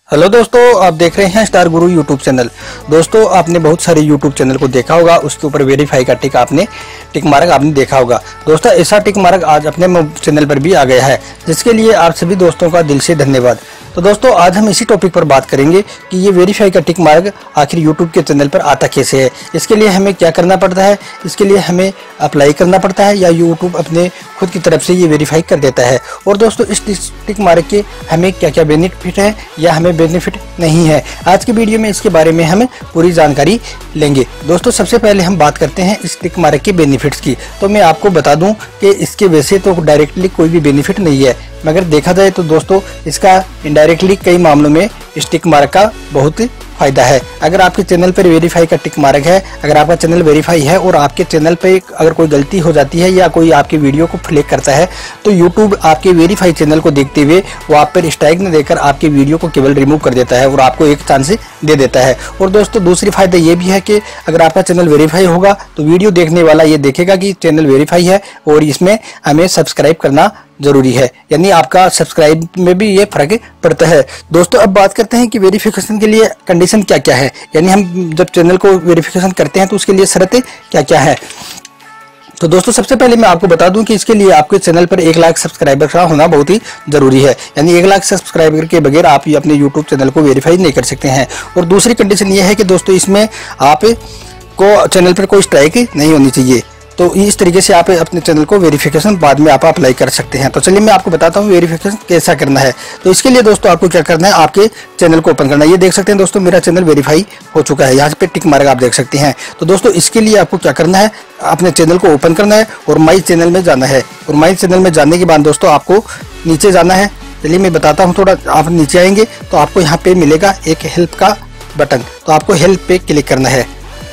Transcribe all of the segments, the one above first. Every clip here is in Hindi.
हेलो दोस्तों, आप देख रहे हैं स्टार गुरु यूट्यूब चैनल। दोस्तों, आपने बहुत सारे यूट्यूब चैनल को देखा होगा, उसके ऊपर वेरीफाई का टिक मार्क आपने देखा होगा। दोस्तों, ऐसा टिक मार्क आज अपने चैनल पर भी आ गया है, जिसके लिए आप सभी दोस्तों का दिल से धन्यवाद। तो दोस्तों, आज हम इसी टॉपिक पर बात करेंगे कि ये वेरीफाई का टिक मार्क आखिर यूट्यूब के चैनल पर आता कैसे है, इसके लिए हमें क्या करना पड़ता है, इसके लिए हमें अप्लाई करना पड़ता है या यूट्यूब अपने खुद की तरफ से ये वेरीफाई कर देता है। और दोस्तों, इस टिक मार्क के हमें क्या क्या बेनिफिट है या हमें बेनिफिट नहीं है, आज की वीडियो में इसके बारे में हम पूरी जानकारी लेंगे। दोस्तों, सबसे पहले हम बात करते हैं इस टिक मार्क के बेनिफिट्स की। तो मैं आपको बता दूं कि इसके वैसे तो डायरेक्टली कोई भी बेनिफिट नहीं है, मगर देखा जाए तो दोस्तों इसका इनडायरेक्टली कई मामलों में इस टिक मार्क का बहुत फायदा है। अगर आपके चैनल पर वेरीफाई का टिक मार्क है, अगर आपका चैनल वेरीफाई है और आपके चैनल पे अगर कोई गलती हो जाती है या कोई आपकी वीडियो को फ्लैग करता है, तो यूट्यूब आपके वेरीफाई चैनल को देखते हुए वो आप पर स्ट्राइक न देकर आपकी वीडियो को केवल रिमूव कर देता है और आपको एक चांस दे देता है। और दोस्तों, दूसरी फायदा ये भी है कि अगर आपका चैनल वेरीफाई होगा तो वीडियो देखने वाला ये देखेगा कि चैनल वेरीफाई है और इसमें हमें सब्सक्राइब करना जरूरी है, यानी आपका सब्सक्राइब में भी ये फर्क पड़ता है। दोस्तों, अब बात करते हैं कि वेरिफिकेशन के लिए कंडीशन क्या क्या है, यानी हम जब चैनल को वेरिफिकेशन करते हैं तो उसके लिए शर्तें क्या क्या है। तो दोस्तों, सबसे पहले मैं आपको बता दूं कि इसके लिए आपके चैनल पर 1 लाख सब्सक्राइबर का होना बहुत ही जरूरी है, यानी 1 लाख सब्सक्राइबर के बगैर आप अपने यूट्यूब चैनल को वेरीफाई नहीं कर सकते हैं। और दूसरी कंडीशन ये है कि दोस्तों इसमें आप को चैनल पर कोई स्ट्राइक नहीं होनी चाहिए। तो इस तरीके से आप अपने चैनल को वेरिफिकेशन बाद में आप अप्लाई कर सकते हैं। तो चलिए मैं आपको बताता हूँ वेरिफिकेशन कैसा करना है। तो इसके लिए दोस्तों आपको क्या करना है, आपके चैनल को ओपन करना है। ये देख सकते हैं दोस्तों, मेरा चैनल वेरीफाई हो चुका है, यहाँ पे टिक मार्क आप देख सकते हैं। तो दोस्तों, इसके लिए आपको क्या करना है, अपने चैनल को ओपन करना है और माई चैनल में जाना है। और माई चैनल में जाने के बाद दोस्तों आपको नीचे जाना है। चलिए मैं बताता हूँ, थोड़ा आप नीचे आएंगे तो आपको यहाँ पे मिलेगा एक हेल्प का बटन, तो आपको हेल्प पे क्लिक करना है।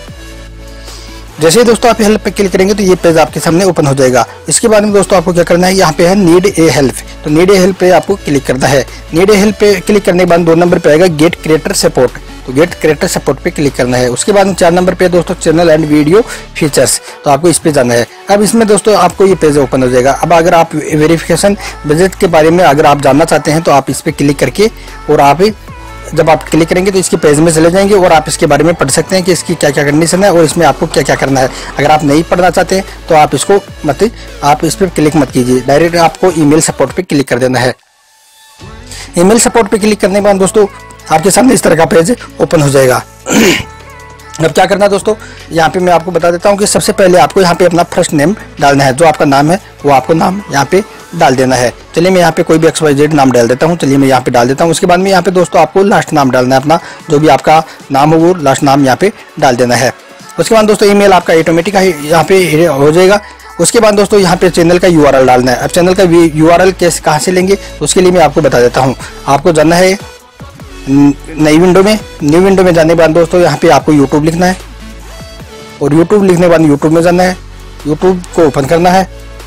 जैसे ही दोस्तों आप हेल्प पे क्लिक करेंगे तो ये पेज आपके सामने ओपन हो जाएगा। इसके बाद में दोस्तों आपको क्या करना है, यहाँ पे है नीड ए हेल्प, तो नीड ए हेल्प पे आपको क्लिक करना है। नीड ए हेल्प पे क्लिक करने के बाद 2 नंबर पे आएगा गेट क्रिएटर सपोर्ट, तो गेट क्रिएटर सपोर्ट पे क्लिक करना है। उसके बाद 4 नंबर पे दोस्तों चैनल एंड वीडियो फीचर्स, तो आपको इस पे जाना है। अब इसमें दोस्तों आपको ये पेज ओपन हो जाएगा। अब अगर आप वेरिफिकेशन बजट के बारे में अगर आप जानना चाहते हैं तो आप इस पे क्लिक करके और आप जब आप क्लिक करेंगे तो इसके पेज में चले जाएंगे और आप इसके बारे में पढ़ सकते हैं कि इसकी क्या क्या कंडीशन है और इसमें आपको क्या क्या करना है। अगर आप नहीं पढ़ना चाहते हैं तो आप इसको आप इस पर क्लिक मत कीजिए, डायरेक्ट आपको ईमेल सपोर्ट पे क्लिक कर देना है। ईमेल सपोर्ट पे क्लिक करने के बाद दोस्तों आपके सामने इस तरह का पेज ओपन हो जाएगा। अब क्या करना है दोस्तों, यहाँ पे मैं आपको बता देता हूँ कि सबसे पहले आपको यहाँ पे अपना फर्स्ट नेम डालना है, जो आपका नाम है वो आपको नाम यहाँ पे डाल देना है। चलिए मैं यहाँ पे कोई भी XYZ नाम डाल देता हूँ। चलिए मैं यहाँ पे डाल देता हूँ। उसके बाद में यहाँ पे दोस्तों आपको लास्ट नाम डालना है, अपना जो भी आपका नाम हो वो लास्ट नाम यहाँ पे डाल देना है। उसके बाद दोस्तों ईमेल आपका ऑटोमेटिक यहाँ पे हो जाएगा। उसके बाद दोस्तों यहाँ पे चैनल का URL डालना है। अब चैनल का URL कैसे कहाँ से लेंगे उसके लिए मैं आपको बता देता हूँ। आपको जाना है नई विंडो में, न्यू विंडो में जाने के बाद दोस्तों यहाँ पे आपको यूट्यूब लिखना है और यूट्यूब लिखने के बाद यूट्यूब में जाना है, यूट्यूब को ओपन करना है।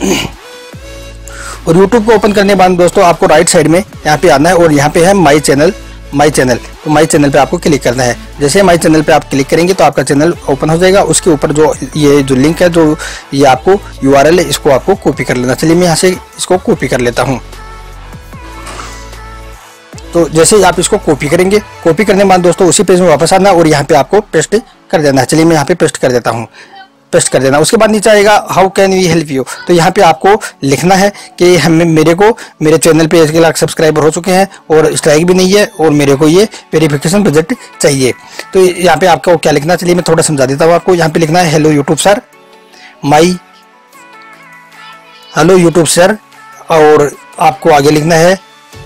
और यूट्यूब को ओपन करने के बाद दोस्तों आपको राइट साइड में यहाँ पे आना है और यहाँ पे है माई चैनल, तो माई चैनल पे आपको क्लिक करना है। जैसे माई चैनल पे आप क्लिक करेंगे तो आपका चैनल ओपन हो जाएगा। उसके ऊपर जो लिंक है, जो ये आपको URL है, इसको आपको कॉपी कर लेना। चलिए मैं यहाँ से इसको कॉपी कर लेता हूँ। तो जैसे ही आप इसको कॉपी करेंगे, कॉपी करने के बाद दोस्तों उसी पेज में वापस आना और यहाँ पे आपको पेस्ट कर देना है। चलिए मैं यहाँ पे पेस्ट कर देता हूँ, पेस्ट कर देना। उसके बाद नीचे आएगा how can we help you, तो यहाँ पे आपको लिखना है कि मेरे चैनल पे 1 लाख सब्सक्राइबर हो चुके हैं और स्ट्राइक भी नहीं है और मेरे को ये वेरिफिकेशन बजट चाहिए। तो यहाँ पे आपको क्या लिखना है, चलिए मैं थोड़ा समझा देता हूँ आपको। यहाँ पे लिखना है hello YouTube sir, hello YouTube sir, और आपको आगे लिखना है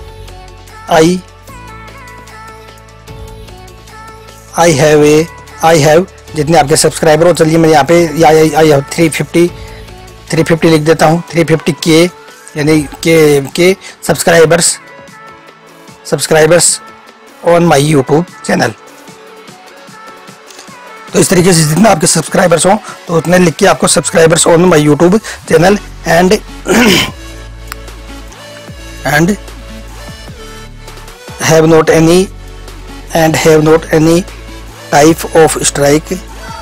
आई हैव जितने आपके सब्सक्राइबर हो। चलिए मैं यहाँ पे आई हैव 350 लिख देता हूँ। 350 के यानी के subscribers on my YouTube channel. तो इस तरीके से जितना आपके सब्सक्राइबर्स हो तो उतने लिख के आपको subscribers on my YouTube channel and have not any type of strike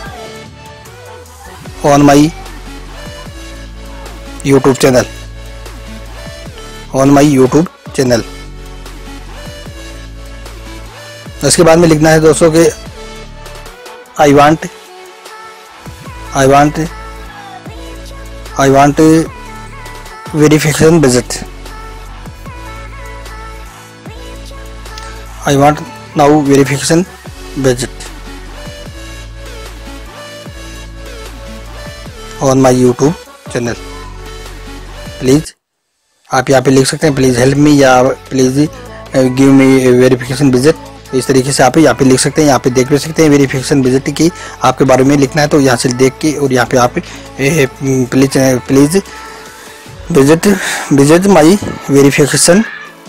on my YouTube channel, उसके बाद में लिखना है दोस्तों कि I want verification visit, I want now verification visit on my YouTube channel. Please आप यहाँ पे लिख सकते हैं प्लीज़ हेल्प मी या please give me verification visit. इस तरीके से आप यहाँ पे लिख सकते हैं। यहाँ पे देख भी सकते हैं वेरिफिकेशन विजिट की आपके बारे में लिखना है तो यहाँ से देख के और यहाँ पे आप प्लीज़ विजिट माई वेरिफिकेशन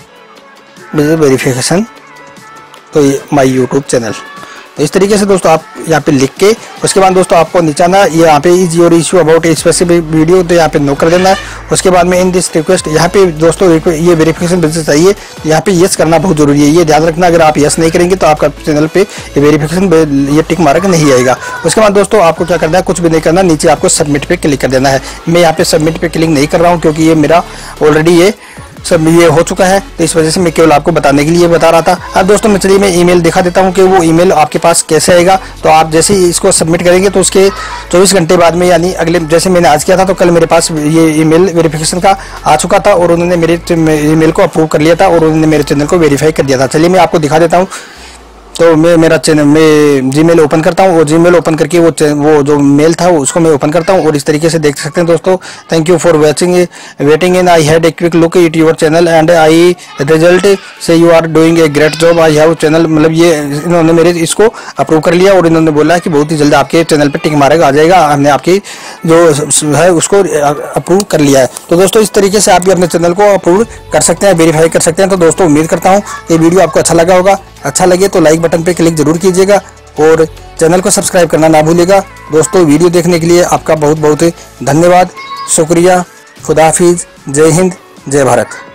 तो माई यूट्यूब चैनल। तो इस तरीके से दोस्तों आप यहाँ पे लिख के उसके बाद दोस्तों आपको नीचे आना, ये यहाँ पे is your issue about a specific video तो यहाँ पे नो कर देना है। उसके बाद में इन दिस रिक्वेस्ट यहाँ पे दोस्तों ये वेरिफिकेशन विजिट चाहिए, यहाँ पे यस करना बहुत जरूरी है। ये ध्यान रखना, अगर आप यस नहीं करेंगे तो आपका चैनल पे ये वेरिफिकेशन ये टिक मार्क नहीं आएगा। उसके बाद दोस्तों आपको क्या करना है, कुछ भी नहीं करना, नीचे आपको सबमिट पे क्लिक कर देना है। मैं यहाँ पे सबमिट पे क्लिक नहीं कर रहा हूँ क्योंकि ये मेरा ऑलरेडी ये सब ये हो चुका है, तो इस वजह से मैं केवल आपको बताने के लिए बता रहा था। अब दोस्तों मैं चलिए मैं ईमेल दिखा देता हूँ कि वो ईमेल आपके पास कैसे आएगा। तो आप जैसे ही इसको सबमिट करेंगे तो उसके 24 घंटे बाद में, यानी अगले, जैसे मैंने आज किया था तो कल मेरे पास ये ईमेल वेरिफिकेशन का आ चुका था और उन्होंने मेरे ईमेल को अप्रूव कर लिया था और उन्होंने मेरे चैनल को वेरीफाई कर दिया था। चलिए मैं आपको दिखा देता हूँ। तो मैं मेरा चैनल में जीमेल ओपन करता हूँ और जीमेल ओपन करके वो जो मेल था उसको मैं ओपन करता हूँ और इस तरीके से देख सकते हैं दोस्तों। Thank you for waiting in I had a quick look at your channel and I result say you are doing a great job I have channel. मतलब ये इन्होंने मेरे इसको अप्रूव कर लिया और इन्होंने बोला कि बहुत ही जल्द आपके चैनल पर टिक मार्क आ जाएगा, हमने आपकी जो है उसको अप्रूव कर लिया है। तो दोस्तों इस तरीके से आप भी अपने चैनल को अप्रूव कर सकते हैं, वेरीफाई कर सकते हैं। तो दोस्तों उम्मीद करता हूँ ये वीडियो आपको अच्छा लगा होगा। अच्छा लगे तो लाइक बटन पे क्लिक जरूर कीजिएगा और चैनल को सब्सक्राइब करना ना भूलिएगा। दोस्तों वीडियो देखने के लिए आपका बहुत बहुत धन्यवाद, शुक्रिया, खुदा हाफिज, जय हिंद, जय भारत।